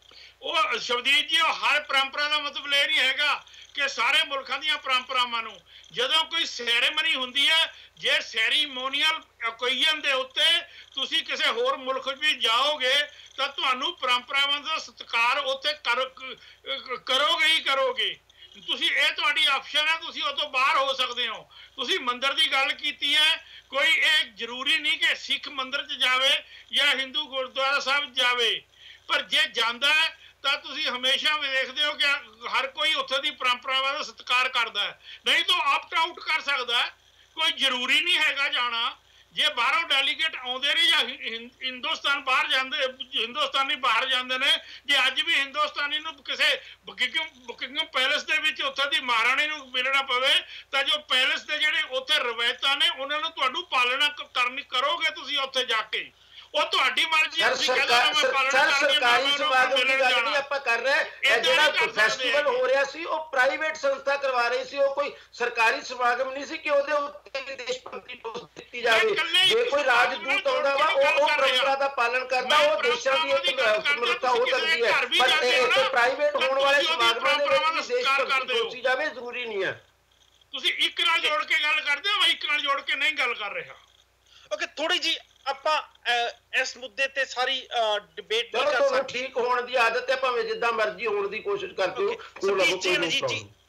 ਉਹ ਸ਼ਬਦੀਪ ਜੀ, ਉਹ ਹਰ ਪਰੰਪਰਾ ਦਾ ਮਤਲਬ ਇਹ ਨਹੀਂ ਹੈਗਾ ਕਿ ਸਾਰੇ ਮੁਲਕਾਂ ਦੀਆਂ ਪਰੰਪਰਾਵਾਂ ਨੂੰ, ਜਦੋਂ ਕੋਈ ਸੈਰੇਮਨੀ ਹੁੰਦੀ ਹੈ, ਜੇ ਸੈਰੀਮੋਨੀਅਲ ਓਕੇਜ਼ਨ ਦੇ ਉੱਤੇ ਤੁਸੀਂ ਕਿਸੇ ਹੋਰ ਮੁਲਕ ਵਿੱਚ ਜਾਓਗੇ ਤਾਂ ਤੁਹਾਨੂੰ ਪਰੰਪਰਾਵਾਂ ਦਾ ਸਤਿਕਾਰ ਉੱਥੇ ਕਰੋਗੇ ਹੀ ਕਰੋਗੇ। ਤੁਸੀਂ, ਇਹ ਤੁਹਾਡੀ ਆਪਸ਼ਨ ਹੈ, ਤੁਸੀਂ ਉਹ ਤੋਂ ਬਾਹਰ ਹੋ ਸਕਦੇ ਹੋ। ਤੁਸੀਂ ਮੰਦਿਰ ਦੀ ਗੱਲ ਕੀਤੀ ਹੈ, ਕੋਈ ਇਹ ਜ਼ਰੂਰੀ ਨਹੀਂ ਕਿ ਸਿੱਖ ਮੰਦਿਰ 'ਚ ਜਾਵੇ ਜਾਂ ਹਿੰਦੂ ਗੁਰਦੁਆਰਾ ਸਾਹਿਬ ਜਾਵੇ, ਪਰ ਜੇ ਜਾਂਦਾ ਹੈ ਤਾਂ ਤੁਸੀਂ ਹਮੇਸ਼ਾ ਵੀ ਦੇਖਦੇ ਹੋ ਕਿ ਹਰ ਕੋਈ ਉੱਥੇ ਦੀ ਪਰੰਪਰਾਵਾਂ ਦਾ ਸਤਿਕਾਰ ਕਰਦਾ ਹੈ, ਨਹੀਂ ਤਾਂ ਆਪਟ ਆਊਟ ਕਰ ਸਕਦਾ ਹੈ। ਕੋਈ ਜ਼ਰੂਰੀ ਨਹੀਂ ਹੈਗਾ ਜਾਣਾ। ਜੇ ਬਾਹਰੋਂ ਡੈਲੀਗੇਟ ਆਉਂਦੇ ਨੇ ਜਾਂ ਹਿੰਦੁਸਤਾਨ ਬਾਹਰ ਜਾਂਦੇ, ਹਿੰਦੁਸਤਾਨੀ ਬਾਹਰ ਜਾਂਦੇ ਨੇ, ਜੇ ਅੱਜ ਵੀ ਹਿੰਦੁਸਤਾਨੀ ਨੂੰ ਕਿਸੇ ਬੁਕਿੰਗਮ ਪੈਲੇਸ ਦੇ ਵਿੱਚ ਉੱਥੇ ਦੀ ਮਹਾਰਾਣੀ ਨੂੰ ਮਿਲਣਾ ਪਵੇ ਤਾਂ ਜੋ ਪੈਲੇਸ ਦੇ ਜਿਹੜੇ ਉੱਥੇ ਰਵਾਇਤਾਂ ਨੇ ਉਹਨਾਂ ਨੂੰ ਤੁਹਾਨੂੰ ਪਾਲਣਾ ਕਰਨੀ ਕਰੋਗੇ ਤੁਸੀਂ ਉੱਥੇ ਜਾ ਕੇ। ਉਹ ਤੁਹਾਡੀ ਮਰਜ਼ੀ ਹੈ, ਤੁਸੀਂ ਕਹਿੰਦੇ ਹੋ ਮੈਂ ਪਾਲਣਾ ਕਰਾਂਗਾ। ਸਰਕਾਰੀ ਸਮਾਗਮ ਦੀ ਗੱਲ ਨਹੀਂ ਆਪਾਂ ਕਰ ਰਹੇ। ਇਹ ਜਿਹੜਾ ਫੈਸਟੀਵਲ ਹੋ ਰਿਹਾ ਸੀ ਉਹ ਪ੍ਰਾਈਵੇਟ ਸੰਸਥਾ ਕਰਵਾ ਰਹੀ ਸੀ, ਉਹ ਕੋਈ ਸਰਕਾਰੀ ਸਮਾਗਮ ਨਹੀਂ ਸੀ ਕਿ ਉਹਦੇ ਉੱਤੇ ਦੇਸ਼ ਭਗਤੀ ਦਿੱਤੀ ਜਾਵੇ। ਜੇ ਕੋਈ ਰਾਜਦੂਤ ਆਉਂਦਾ ਵਾ ਉਹ ਉਹ ਪਰੰਪਰਾ ਦਾ ਪਾਲਣ ਕਰਦਾ, ਉਹ ਦੇਸ਼ਾਂ ਦੀ ਇੱਕ ਸਮਰੱਥਾ ਹੋ ਸਕਦੀ ਹੈ, ਪਰ ਇਹ ਪ੍ਰਾਈਵੇਟ ਹੋਣ ਵਾਲੇ ਸਮਾਗਮਾਂ ਦੇ ਵਿੱਚ ਦੇਸ਼ ਭਗਤੀ ਸੋਚੀ ਜਾਵੇ ਜ਼ਰੂਰੀ ਨਹੀਂ ਹੈ। ਤੁਸੀਂ ਇੱਕ ਨਾਲ ਜੋੜ ਕੇ ਗੱਲ ਕਰਦੇ ਹੋ, ਮੈਂ ਇੱਕ ਨਾਲ ਜੋੜ ਕੇ ਨਹੀਂ ਗੱਲ ਕਰ ਰਿਹਾ। ਓਕੇ, ਥੋੜੀ ਜੀ ਆਪਾਂ ਇਸ ਮੁੱਦੇ ਤੇ ਸਾਰੀ ਡਿਬੇਟ ਨਹੀਂ ਕਰ ਸਕਦੇ। ਠੀਕ ਹੋਣ ਦੀ ਆਦਤ ਹੈ, ਭਾਵੇਂ ਜਿੱਦਾਂ ਮਰਜ਼ੀ ਹੋਣ ਦੀ ਕੋਸ਼ਿਸ਼ ਕਰਦੇ ਹੋ। ਜੀ